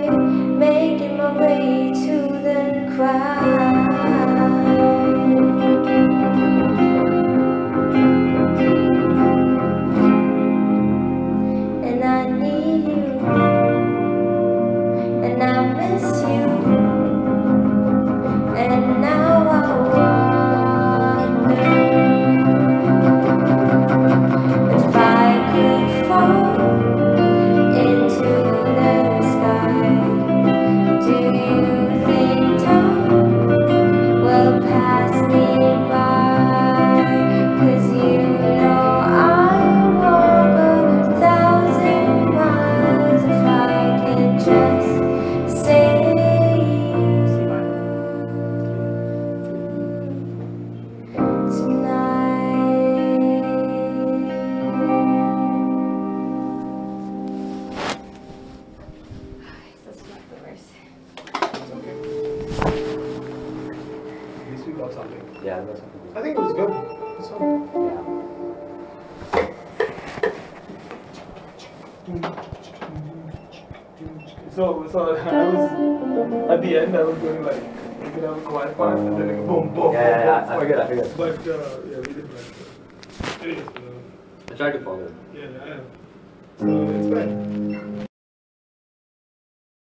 making my way to the crowd. And I need you, and I miss you, and now I wonder if I could fall into the sky. Do you think time will pass me by? 'Cause you know I'll walk 1,000 miles if I can just say At least we got something. Yeah, that's something. I think it was good. It's fun. So I was at the end. I was going like we could have a quiet part and then like boom, boom, Yeah, boom, I figured. But yeah, we didn't like it. Anyways, I tried to follow it. yeah, I am. So it's fine.